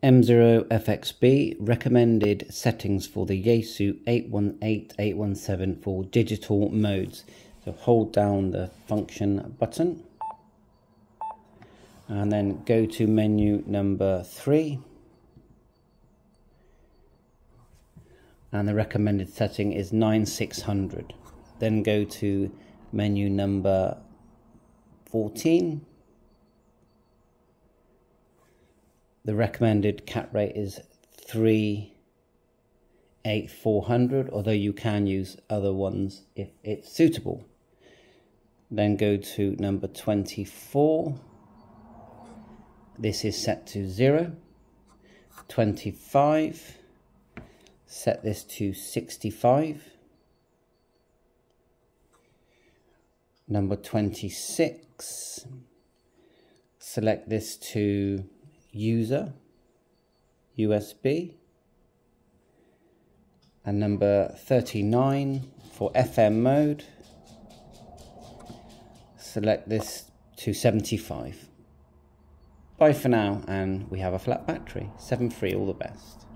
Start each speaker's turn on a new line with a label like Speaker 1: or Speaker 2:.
Speaker 1: M0FXB recommended settings for the YAESU 818-817 for digital modes. So hold down the function button and then go to menu number 3, and the recommended setting is 9600. Then go to menu number 14. The recommended cat rate is 38400, although you can use other ones if it's suitable. Then go to number 24. This is set to 0. 25. Set this to 65. Number 26. Select this to user, USB. And number 39 for FM mode. Select this to 75. Bye for now, and we have a flat battery. 7.3, all the best.